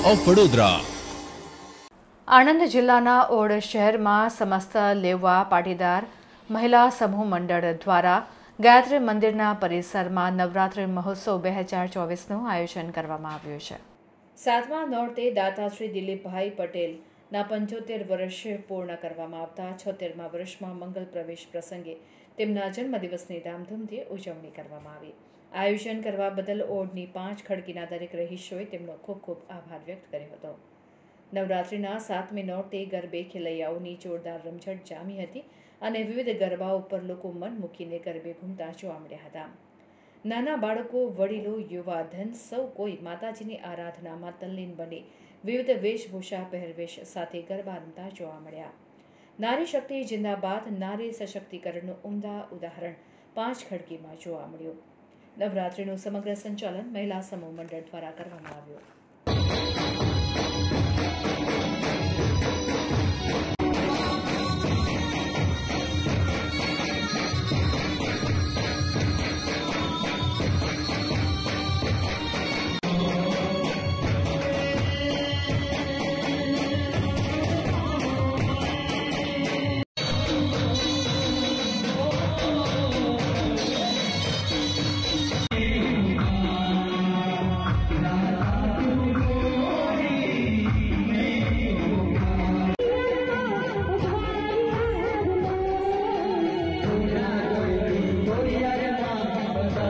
Of Vadodara. Anand જિલ્લાના odd શહેરમાં સમસ્ત લેવા પાટીદાર મહિલા સમૂહ મંડળ દ્વારા ગાયત્રી મંદિરના પરિસરમાં નવરાત્રિ મહોત્સવ 2024નું આયોજન કરવામાં આવ્યું છે। 7મા નોરતે દાતા શ્રી દિલીપભાઈ પટેલના 75 વર્ષ પૂર્ણ કરવામાં આવતા 76મા વર્ષમાં મંગલ પ્રવેશ પ્રસંગે તેમના જન્મદિવસની ધામધૂમથી ઉજવણી કરવામાં આવી। આયોજન કરવા બદલ ઓડની 5 ખડકીના દરેક રહીશોએ તેમનો ખૂબ ખૂબ આભાર વ્યક્ત કર્યો હતો। નવરાત્રિના 7મી નોરતે ગરબે ખેલૈયાઓની જોરદાર રમઝટ જામી હતી અને વિવિધ ગરબા ઉપર લોકો મન મૂકીને ગરબે ઘૂમતા જોવા મળ્યા હતા। નાના બાળકો, વડીલો, યુવા ધન સૌ કોઈ માતાજીની આરાધનામાં તલ્લીન બની વિવિધ વેશભૂષા પહેરવેશ સાથે ગરબા રમતા જોવા મળ્યા। નારી શક્તિ જિંદાબાદ નારી સશક્તિકરણનું ઉમદા ઉદાહરણ 5 ખડકીમાં જોવા મળ્યું। નવરાત્રિનું સમગ્ર સંચાલન મહિલા સમૂહ મંડળ દ્વારા કરવામાં આવ્યું।